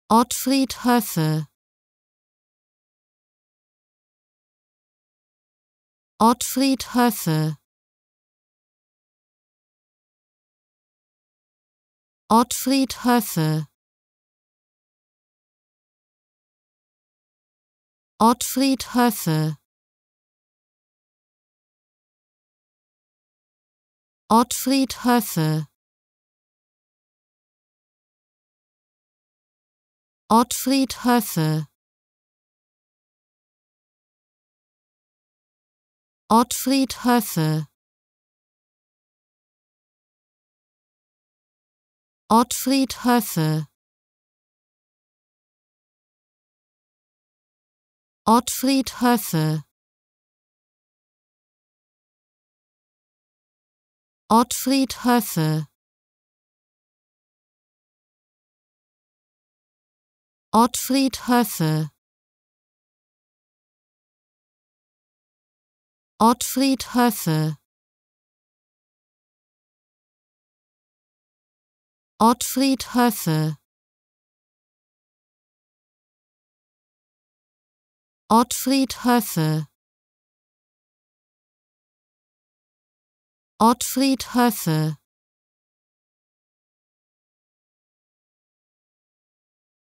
Otfried Höffe. Otfried Höffe. Otfried Höffe. Otfried Höffe. Otfried Höffe. Otfried Höffe. Otfried Höffe. Otfried Höffe. Otfried Höffe. Otfried Höffe. Otfried Höffe. Otfried Höffe. Otfried Höffe. Otfried Höffe. Otfried Höffe.